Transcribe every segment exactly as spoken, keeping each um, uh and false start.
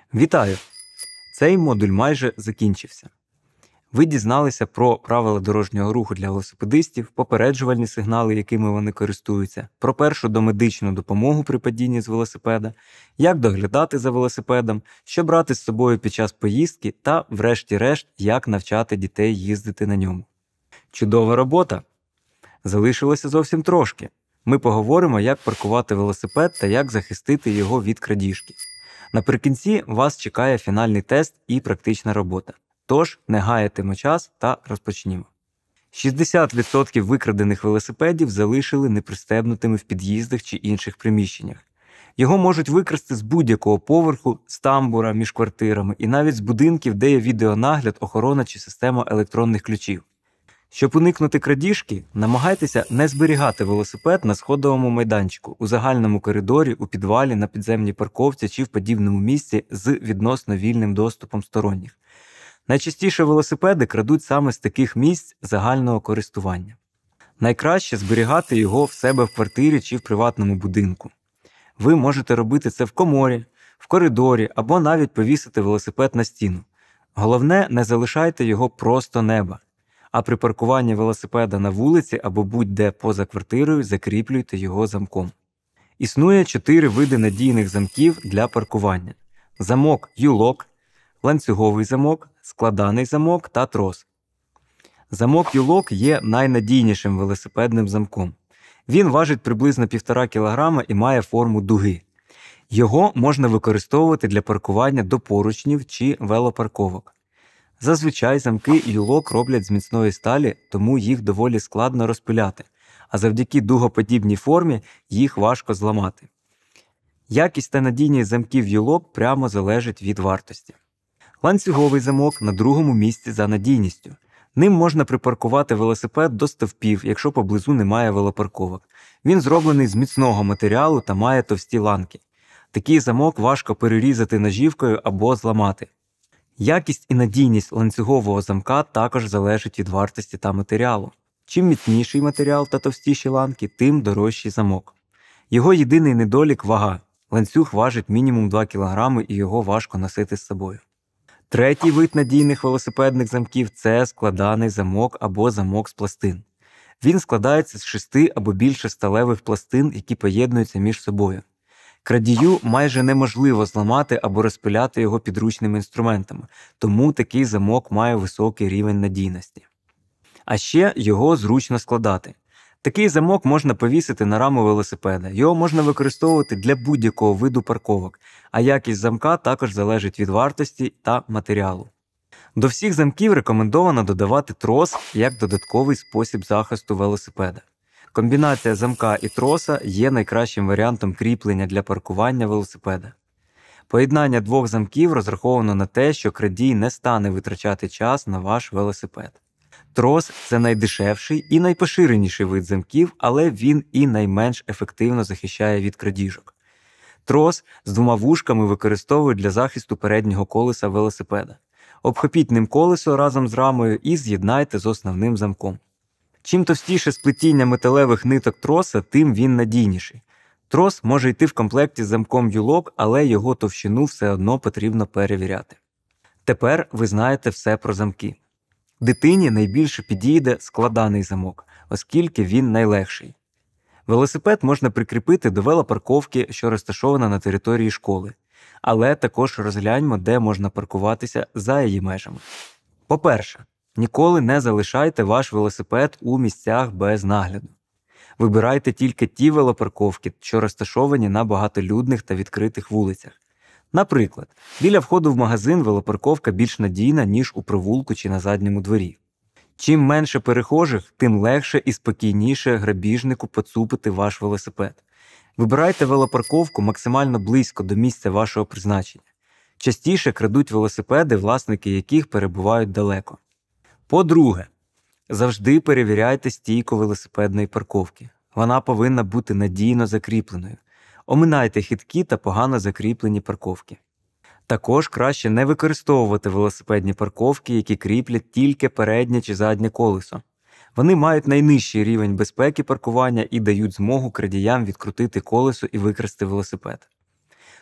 Вітаю! Цей модуль майже закінчився. Ви дізналися про правила дорожнього руху для велосипедистів, попереджувальні сигнали, якими вони користуються, про першу домедичну допомогу при падінні з велосипеда, як доглядати за велосипедом, що брати з собою під час поїздки та, врешті-решт, як навчати дітей їздити на ньому. Чудова робота! Залишилося зовсім трошки. Ми поговоримо, як паркувати велосипед та як захистити його від крадіжки. Наприкінці вас чекає фінальний тест і практична робота. Тож, не гаятимо час та розпочнімо. шістдесят відсотків викрадених велосипедів залишили непристебнутими в під'їздах чи інших приміщеннях. Його можуть викрасти з будь-якого поверху, з тамбура, між квартирами і навіть з будинків, де є відеонагляд, охорона чи система електронних ключів. Щоб уникнути крадіжки, намагайтеся не зберігати велосипед на сходовому майданчику, у загальному коридорі, у підвалі, на підземній парковці чи в подібному місці з відносно вільним доступом сторонніх. Найчастіше велосипеди крадуть саме з таких місць загального користування. Найкраще зберігати його в себе в квартирі чи в приватному будинку. Ви можете робити це в коморі, в коридорі або навіть повісити велосипед на стіну. Головне, не залишайте його просто неба. А при паркуванні велосипеда на вулиці або будь-де поза квартирою закріплюйте його замком. Існує чотири види надійних замків для паркування. Замок ю-лок, ланцюговий замок, складаний замок та трос. Замок ю-лок є найнадійнішим велосипедним замком. Він важить приблизно півтора кілограма і має форму дуги. Його можна використовувати для паркування до поручнів чи велопарковок. Зазвичай замки ю-лок роблять з міцної сталі, тому їх доволі складно розпиляти, а завдяки дугоподібній формі їх важко зламати. Якість та надійність замків ю-лок прямо залежить від вартості. Ланцюговий замок на другому місці за надійністю. Ним можна припаркувати велосипед до стовпів, якщо поблизу немає велопарковок. Він зроблений з міцного матеріалу та має товсті ланки. Такий замок важко перерізати ножівкою або зламати. Якість і надійність ланцюгового замка також залежить від вартості та матеріалу. Чим міцніший матеріал та товстіші ланки, тим дорожчий замок. Його єдиний недолік – вага. Ланцюг важить мінімум два кілограми і його важко носити з собою. Третій вид надійних велосипедних замків – це складаний замок або замок з пластин. Він складається з шести або більше сталевих пластин, які поєднуються між собою. Крадію майже неможливо зламати або розпиляти його підручними інструментами, тому такий замок має високий рівень надійності. А ще його зручно складати. Такий замок можна повісити на раму велосипеда, його можна використовувати для будь-якого виду парковок, а якість замка також залежить від вартості та матеріалу. До всіх замків рекомендовано додавати трос як додатковий спосіб захисту велосипеда. Комбінація замка і троса є найкращим варіантом кріплення для паркування велосипеда. Поєднання двох замків розраховано на те, що крадій не стане витрачати час на ваш велосипед. Трос – це найдешевший і найпоширеніший вид замків, але він і найменш ефективно захищає від крадіжок. Трос з двома вушками використовують для захисту переднього колеса велосипеда. Обхопіть ним колесо разом з рамою і з'єднайте з основним замком. Чим товстіше сплетіння металевих ниток троса, тим він надійніший. Трос може йти в комплекті з замком ю-лок, але його товщину все одно потрібно перевіряти. Тепер ви знаєте все про замки. Дитині найбільше підійде складаний замок, оскільки він найлегший. Велосипед можна прикріпити до велопарковки, що розташована на території школи. Але також розгляньмо, де можна паркуватися за її межами. По-перше, ніколи не залишайте ваш велосипед у місцях без нагляду. Вибирайте тільки ті велопарковки, що розташовані на багатолюдних та відкритих вулицях. Наприклад, біля входу в магазин велопарковка більш надійна, ніж у провулку чи на задньому дворі. Чим менше перехожих, тим легше і спокійніше грабіжнику поцупити ваш велосипед. Вибирайте велопарковку максимально близько до місця вашого призначення. Частіше крадуть велосипеди, власники яких перебувають далеко. По-друге, завжди перевіряйте стійку велосипедної парковки. Вона повинна бути надійно закріпленою. Оминайте хиткі та погано закріплені парковки. Також краще не використовувати велосипедні парковки, які кріплять тільки переднє чи заднє колесо. Вони мають найнижчий рівень безпеки паркування і дають змогу крадіям відкрутити колесо і викрасти велосипед.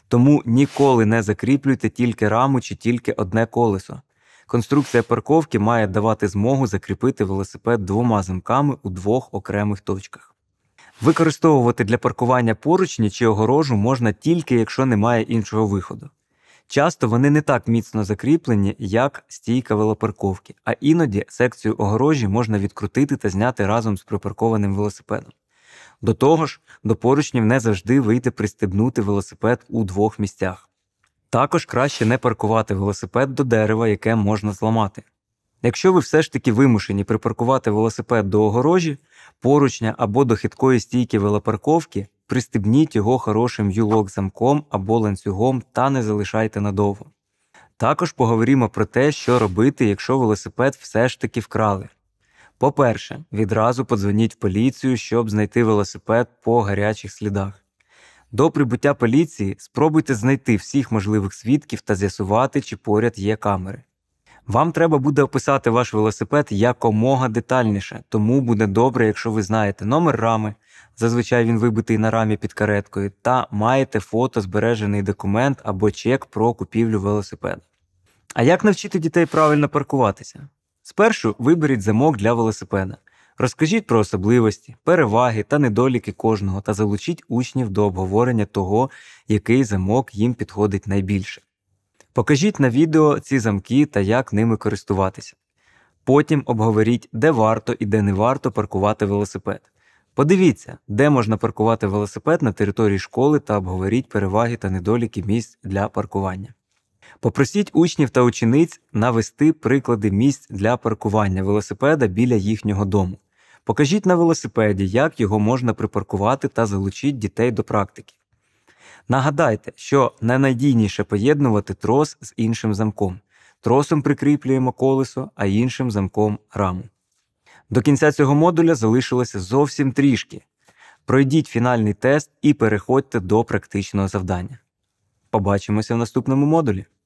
Тому ніколи не закріплюйте тільки раму чи тільки одне колесо. Конструкція парковки має давати змогу закріпити велосипед двома замками у двох окремих точках. Використовувати для паркування поручні чи огорожу можна тільки, якщо немає іншого виходу. Часто вони не так міцно закріплені, як стійка велопарковки, а іноді секцію огорожі можна відкрутити та зняти разом з припаркованим велосипедом. До того ж, до поручнів не завжди вийде пристебнути велосипед у двох місцях. Також краще не паркувати велосипед до дерева, яке можна зламати. Якщо ви все ж таки вимушені припаркувати велосипед до огорожі, поручня або до хиткої стійки велопарковки, пристебніть його хорошим юлок-замком або ланцюгом та не залишайте надовго. Також поговоримо про те, що робити, якщо велосипед все ж таки вкрали. По-перше, відразу подзвоніть в поліцію, щоб знайти велосипед по гарячих слідах. До прибуття поліції спробуйте знайти всіх можливих свідків та з'ясувати, чи поряд є камери. Вам треба буде описати ваш велосипед якомога детальніше, тому буде добре, якщо ви знаєте номер рами, зазвичай він вибитий на рамі під кареткою, та маєте фото збережений документ або чек про купівлю велосипеда. А як навчити дітей правильно паркуватися? Спершу виберіть замок для велосипеда. Розкажіть про особливості, переваги та недоліки кожного та залучіть учнів до обговорення того, який замок їм підходить найбільше. Покажіть на відео ці замки та як ними користуватися. Потім обговоріть, де варто і де не варто паркувати велосипед. Подивіться, де можна паркувати велосипед на території школи та обговоріть переваги та недоліки місць для паркування. Попросіть учнів та учениць навести приклади місць для паркування велосипеда біля їхнього дому. Покажіть на велосипеді, як його можна припаркувати та залучіть дітей до практики. Нагадайте, що найнадійніше поєднувати трос з іншим замком. Тросом прикріплюємо колесо, а іншим замком раму. До кінця цього модуля залишилося зовсім трішки. Пройдіть фінальний тест і переходьте до практичного завдання. Побачимося в наступному модулі.